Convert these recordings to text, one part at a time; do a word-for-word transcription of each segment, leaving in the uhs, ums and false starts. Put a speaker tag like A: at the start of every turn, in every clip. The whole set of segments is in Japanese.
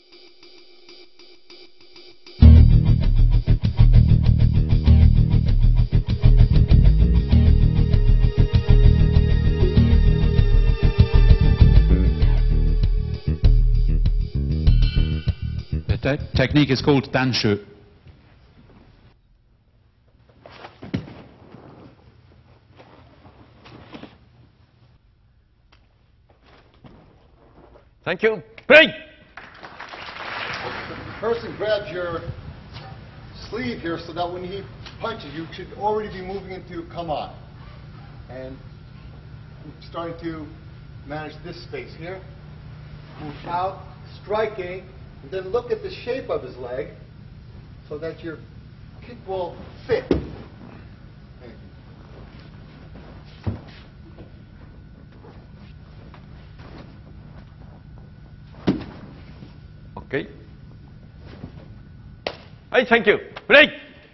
A: The te technique is called danshu.
B: Thank you. Play!
C: The person grabs your sleeve here so that when he punches, you should already be moving into come on. And I'm starting to manage this space here. Move out, striking, and then look at the shape of his leg so that your kick will fit.
B: Okay. はい、Thank you. プレイ。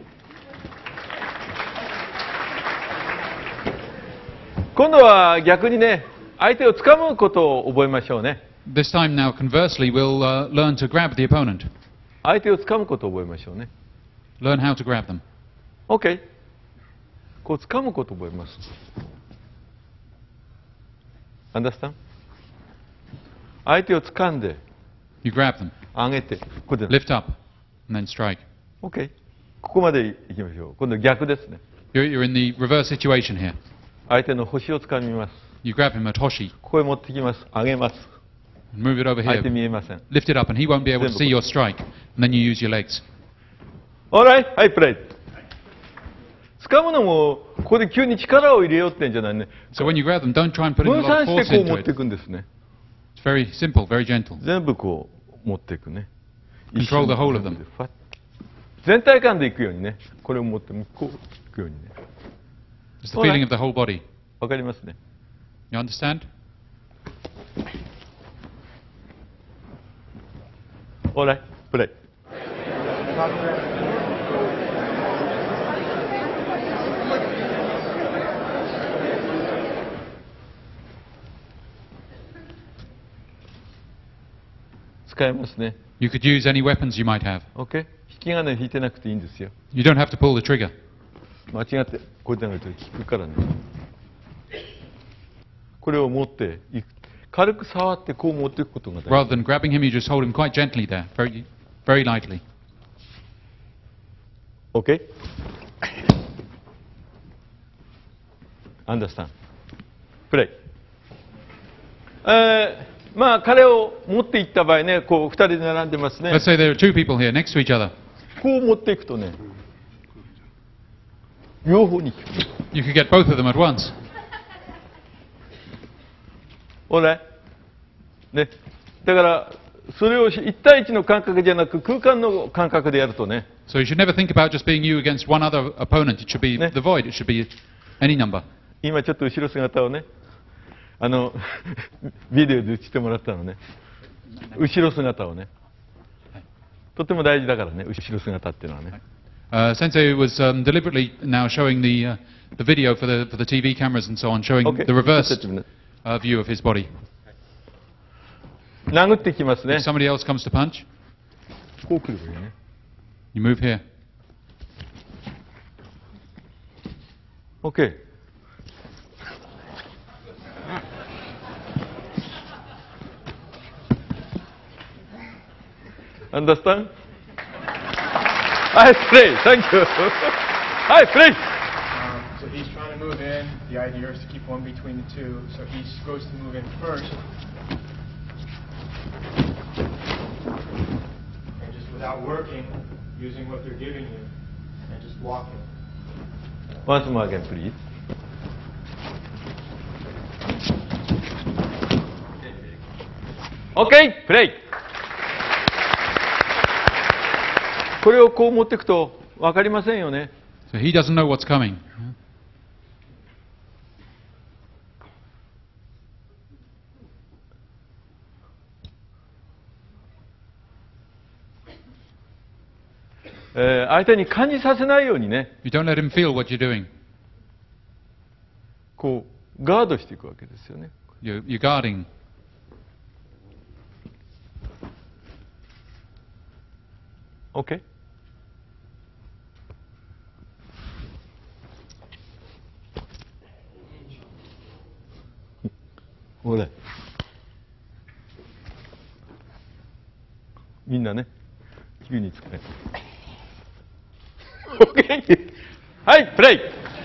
B: 今度は逆にね、相手を掴むことを覚えましょうね。
A: This time now, conversely, we'll uh, learn to grab the opponent.
B: 相手を掴むことを覚えましょうね。
A: Learn how to grab them.
B: OK。こう掴むことを覚えます。Understand？ 相手を掴んで、
A: You grab them,
B: 上げて、ここで。
A: lift up, and then strike.
B: OK。ここまで行きましょう。今度逆ですね。
A: You're, you're in the reverse situation here.
B: 相手の腰を掴みます。
A: You grab him at Hoshi,
B: ここへ持ってきます。上げます。
A: and move it over
B: 相
A: here.
B: 手見えません。
A: Lift it up, and he won't be able to see your strike. And then you use your legs.
B: Alright? はい、プレイ。掴むのも、ここで急に力を入れようってんじゃないね。
A: So when you grab them, don't try and put in a
B: 分
A: lot
B: 散
A: of
B: し
A: force
B: てこう
A: into
B: 持って
A: it.
B: いくんですね。
A: It's very simple, very gentle.
B: 全部こう持っていくね。
A: Control the whole of them.
B: ファッ全体感でいくようにね。これを持ってこういくようにね。
A: It's the feeling of the whole body.
B: わかりますね。
A: You understand?
B: Alright? プレイ。使えますね。
A: You could use any weapons you might have.
B: OK? 引き金引いてなくていいんですよ。
A: You don't have to pull the trigger.
B: 間違ってこうやって投げると効くからね。これを持っていく。軽く触ってこう持っていくことが大事。
A: Rather than grabbing him, you just hold him quite gently there, very, very lightly.
B: OK? Understand? プレイ。えーまあ彼を持っていった場合ね、こう二人で並んでますね。
A: Let's say there are two people here next to each other.
B: こう持っていくとね、両方に効く。
A: You could get both of them at once.
B: ほら、ね、だからそれを一対一の感覚じゃなく空間の感覚でやるとね。
A: So you should never think about just being you against one other opponent. It should be
B: Ne.
A: the void. It should be any number.
B: 今ちょっと後ろ姿をね、あのビデオで映してもらったのね。後ろ姿をね。とても大事だからね、後ろ姿っていうのはね。
A: Uh, Sensei was um, deliberately now showing the uh, the video for the for the T V cameras and so on, showing
B: Okay.
A: the reversed uh, view of his body.
B: 殴ってきますね
A: If。somebody else comes to punch,
B: こう来るわけね。
A: you move here.
B: OK。Understand? I play. Thank you. I play.
D: Um, so he's trying to move in. The idea is to keep one between the two. So he goes to move in first. And just without working, using what they're giving you, and just blocking.
B: Once more again, please. OK! プレイ。これをこう持っていくと分かりませんよね。
A: So he doesn't know what's coming.
B: えー相手に感じさせないようにね、
A: You don't let him feel what you're doing.
B: こうガードしていくわけですよね。
A: You're, you're guarding.
B: OK? ほら。みんなね、急に使え。OK? はい、プレイ。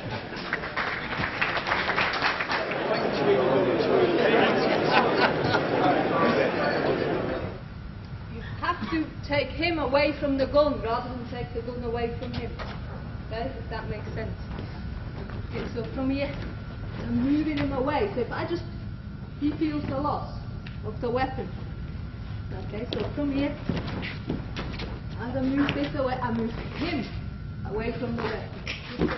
E: To take him away from the gun rather than take the gun away from him. Okay, if that makes sense. Okay, so from here, I'm moving him away. So if I just, he feels the loss of the weapon. Okay, so from here, as I move this away, I move him away from the weapon.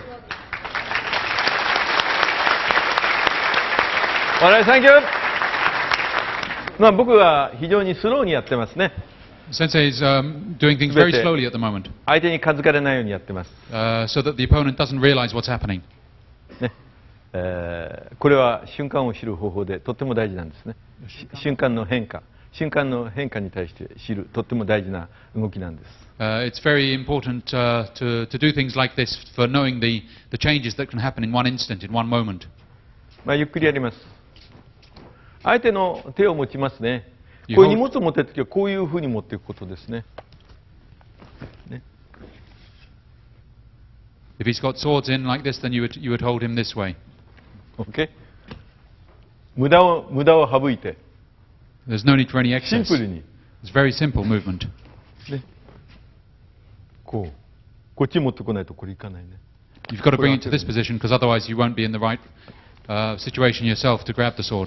B: おらい、サンキュー。まあ僕は非常にスローにやってますね。
A: Sensei is um, doing things very slowly at the moment,
B: 相手に気づかれないようにやってます。
A: uh, so that the opponent doesn't realize what's happening.
B: ねえーこれは瞬間を知る方法でとっても大事なんですね。し瞬間の変化、瞬間の変化に対して知るとっても大事な動きなんです。
A: Uh, it's very important uh, to, to do things like this for knowing the, the changes that can happen in one instant, in one moment.
B: まあゆっくりやります。相手の手を持ちますね。こういう荷物を持っているときはこういうふうに持っていくことですね。ね。
A: If he's got swords in like this, then you would, you would hold him this way.
B: OK? 無駄を、無駄を省いて、
A: There's no need for any
B: シン
A: excess.
B: プルに、
A: It's very simple movement.
B: ね。こう。こっち持ってこないとこれいかないね。
A: You've got to bring it to this position because otherwise you won't be in the right uh, situation yourself to grab the sword.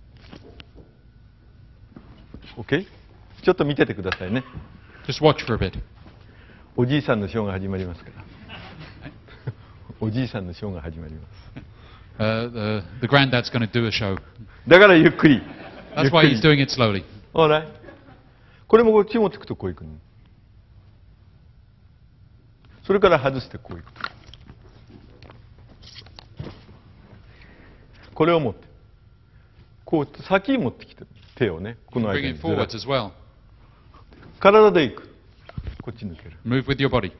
B: OK? ちょっと見ててくださいね。
A: Just watch for a bit.
B: おじいさんのショーが始まりますから。おじいさんのショーが始まります。
A: Uh, the, the granddad's going to do a show.
B: だからゆっくり。ゆ
A: That's
B: っく
A: why
B: り
A: he's doing it slowly.
B: ほら。これもこっち持っていくとこういくの。それから外してこういくと。これを持って。こう先に持ってきて手をね、この間
A: Bring
B: に
A: it
B: ずら
A: forwards as well.
B: 体でいく。こっち抜ける。
A: Move with your body.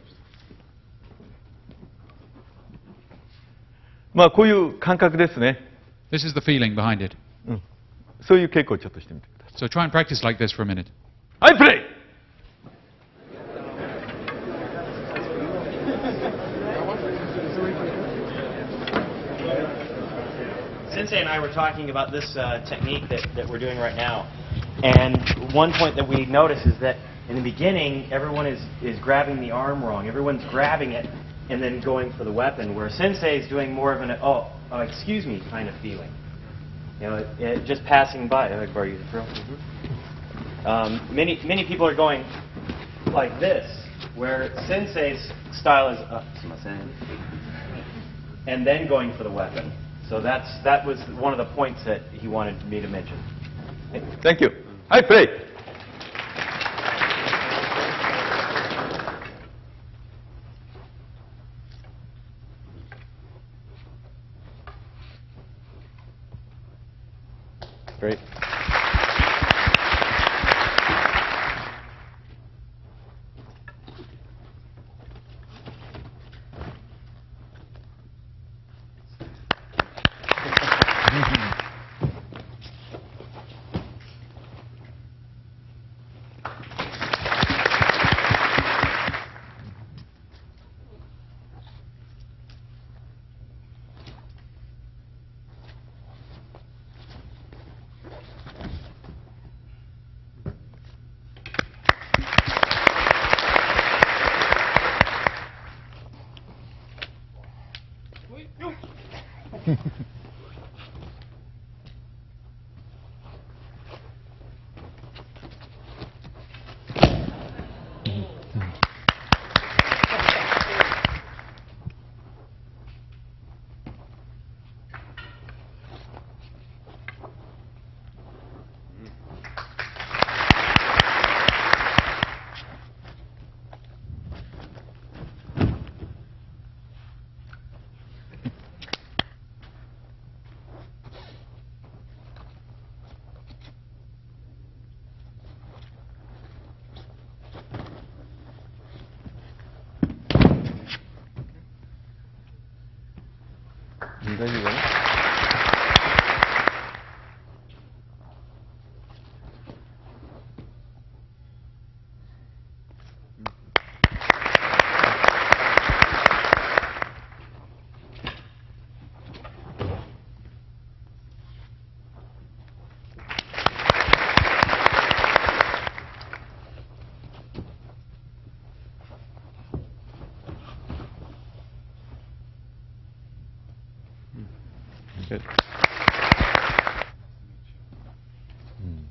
B: まあこういう感覚ですね。
A: This is the feeling behind it.
B: うん。そういう稽古をちょっとしてみてください。
A: So try and practice like this for a minute.
B: はい、プレイ。
F: Sensei and I were talking about this uh, technique that, that we're doing right now. And one point that we notice is that in the beginning, everyone is, is grabbing the arm wrong. Everyone's grabbing it and then going for the weapon, where Sensei is doing more of an, oh, oh excuse me kind of feeling. You know, it, it, just passing by. I'd borrow you the drill. Mm-hmm. um, many, many people are going like this, where Sensei's style is, uh, and then going for the weapon. So that's, that was one of the points that he wanted me to mention.
B: Thank you. はい、プレイ。Great. 大丈夫だね。Good. うん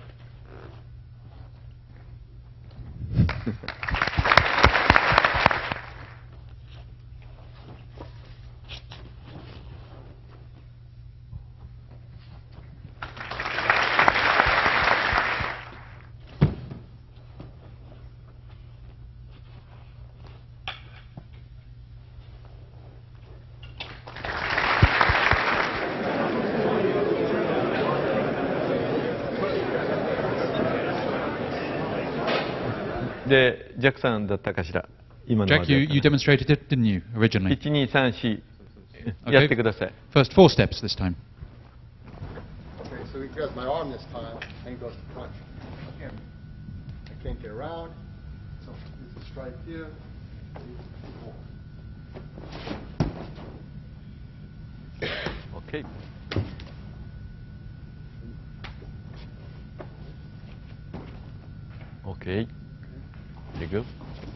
B: で、ジャックさんだったかしら、今のま
A: Jack,
B: で
A: you,
B: やった
A: you
B: ね
A: demonstrated it, didn't you, originally?
B: いち、に、さん、よん
A: Okay.
B: やってください。
A: First four steps this time.
C: Okay, so he grabs my arm this time and goes to punch him. I can't get around, so there's a strike here. Four.
B: OK。OK。Very good。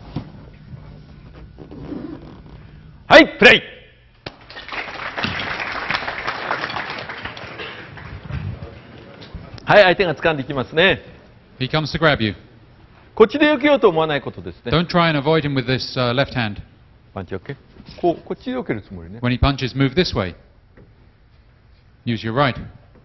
B: はい、プレイ。はい、相手が掴んできますね。
A: He comes to grab you.
B: こっちで避けようと思わないことですね。
A: Don't try and avoid him with this uh, left hand.
B: パンチ OK。こう、こっちで避けるつもりね。
A: When he punches, move this way. Use your right.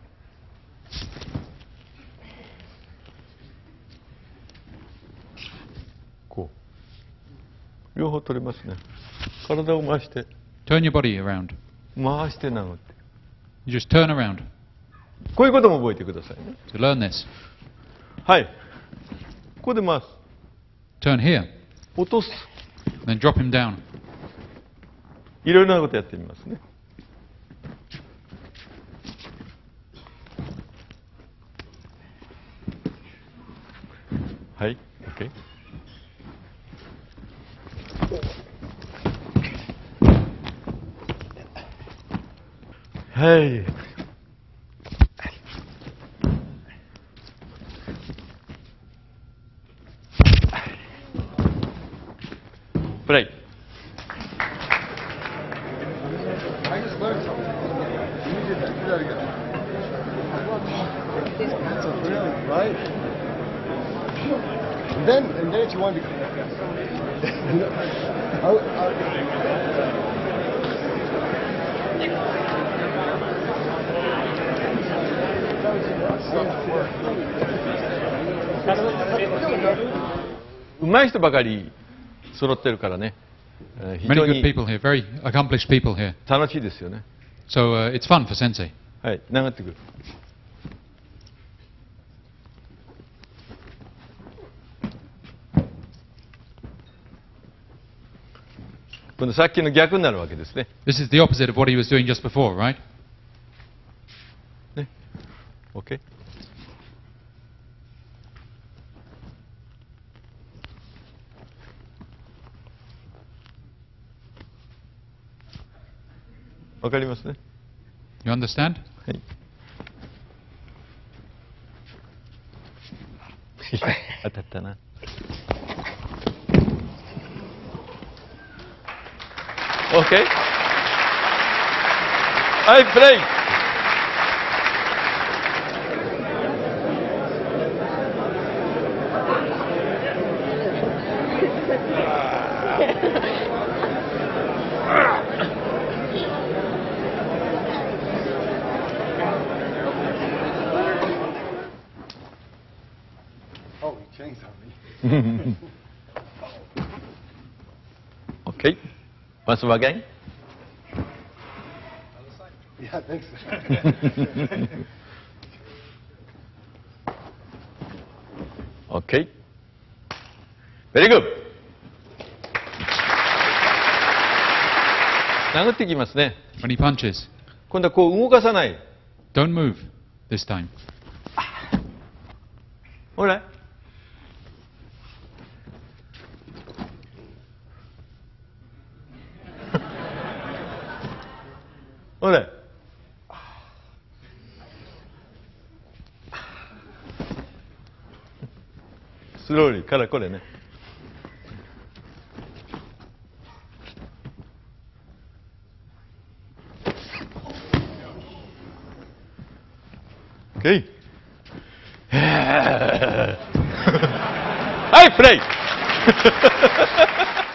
B: こう。両方取れますね。体を回して、
A: Turn your body around.
B: 回して殴って。
A: You just turn around.
B: こういうことも覚えてくださいね。
A: To learn this,
B: はい。ここで回す。
A: turn here,
B: 落とす。
A: then drop him down.
B: いろいろなことやってみますね。はい。OK。はい。プレイ。
C: I just learned something. You did that. Do that again. That's a brilliant, right? And then, and then if you want to. I, I,
B: うまい人ばかり揃ってるからね。えー非
A: Many
B: 常
A: good
B: に
A: people here, very accomplished people here.
B: 楽しいですよね。
A: So uh, it's fun for Sensei.
B: はい。流ってくる。今度さっきの逆になるわけですね。
A: This is the opposite of what he was doing just before, right?
B: ね。OK。わかりますね。
A: You understand?
B: はい。当たったな。OK。はい、プレイ。
C: oh, he changed on me.
B: OK。Once again.
C: Yeah, I think so.
B: OK。Very good. 殴ってきますね。
A: When he punches,
B: 今度はこう動かさない。
A: don't move this time.
B: ほら。ほら。スローリーからこれね。OK。はい、プレイ